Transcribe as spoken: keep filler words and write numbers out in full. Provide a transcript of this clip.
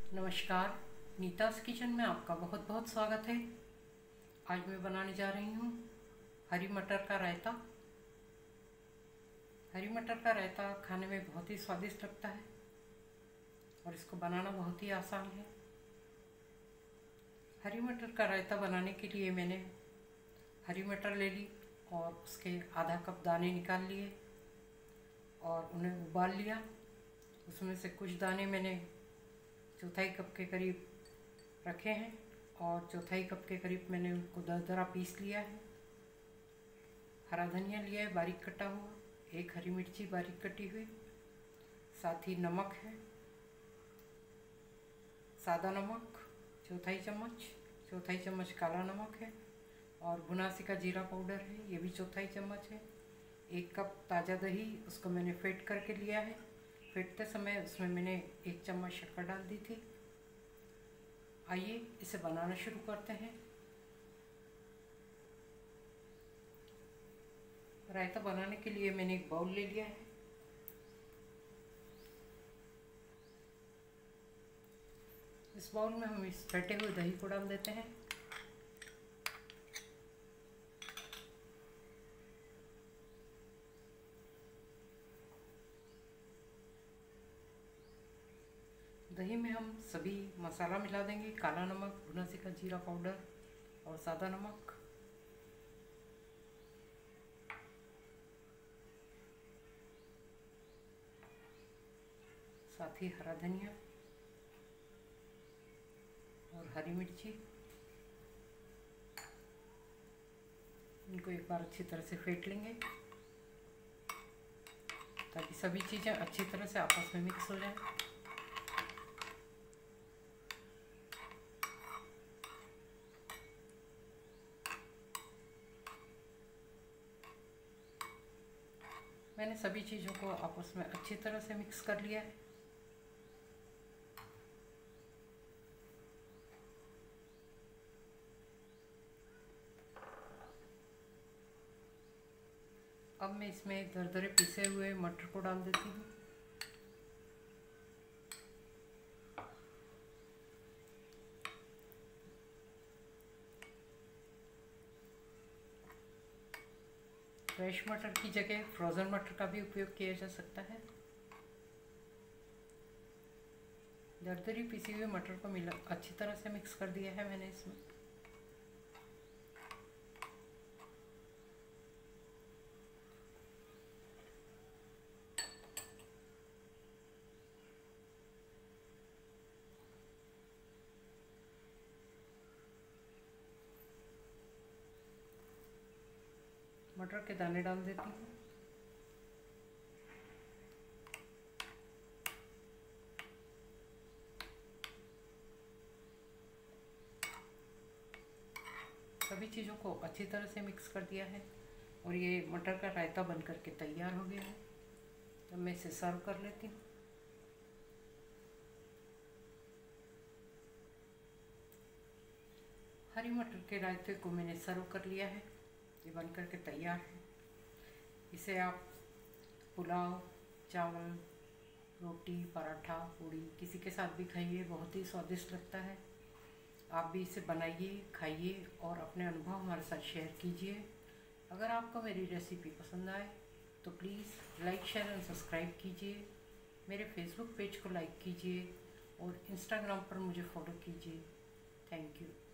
नमस्कार, नीतास किचन में आपका बहुत बहुत स्वागत है। आज मैं बनाने जा रही हूँ हरी मटर का रायता। हरी मटर का रायता खाने में बहुत ही स्वादिष्ट लगता है और इसको बनाना बहुत ही आसान है। हरी मटर का रायता बनाने के लिए मैंने हरी मटर ले ली और उसके आधा कप दाने निकाल लिए और उन्हें उबाल लिया। उसमें से कुछ दाने मैंने चौथाई कप के करीब रखे हैं और चौथाई कप के करीब मैंने उनको दरदरा पीस लिया है। हरा धनिया लिया है बारीक कटा हुआ, एक हरी मिर्ची बारीक कटी हुई, साथ ही नमक है, सादा नमक चौथाई चम्मच, चौथाई चम्मच काला नमक है और भुनासी का जीरा पाउडर है, ये भी चौथाई चम्मच है। एक कप ताज़ा दही, उसको मैंने फेंट करके लिया है। फेंटते समय उसमें मैंने एक चम्मच शक्कर डाल दी थी। आइए इसे बनाना शुरू करते हैं। रायता बनाने के लिए मैंने एक बाउल ले लिया है। इस बाउल में हम इस फेंटे हुए दही को डाल देते हैं। दही में हम सभी मसाला मिला देंगे, काला नमक, भुनासी का जीरा पाउडर और सादा नमक। साथ ही हरा धनिया और हरी मिर्ची। इनको एक बार अच्छी तरह से फेंट लेंगे ताकि सभी चीज़ें अच्छी तरह से आपस में मिक्स हो जाएं। मैंने सभी चीज़ों को आपस में अच्छी तरह से मिक्स कर लिया है। अब मैं इसमें दरदरे पिसे हुए मटर को डाल देती हूँ। फ्रेश मटर की जगह फ्रोज़न मटर का भी उपयोग किया जा सकता है। दरदरी पिसी हुई मटर को मिला अच्छी तरह से मिक्स कर दिया है मैंने इसमें। मटर के दाने डाल देती हूँ। सभी चीज़ों को अच्छी तरह से मिक्स कर दिया है और ये मटर का रायता बन करके तैयार हो गया है। तो मैं इसे सर्व कर लेती हूँ। हरी मटर के रायते को मैंने सर्व कर लिया है। ये बन करके तैयार है। इसे आप पुलाव, चावल, रोटी, पराठा, पूड़ी किसी के साथ भी खाइए, बहुत ही स्वादिष्ट लगता है। आप भी इसे बनाइए, खाइए और अपने अनुभव हमारे साथ शेयर कीजिए। अगर आपको मेरी रेसिपी पसंद आए तो please like, share and subscribe कीजिए। मेरे फेसबुक पेज को लाइक कीजिए और इंस्टाग्राम पर मुझे फॉलो कीजिए। Thank you.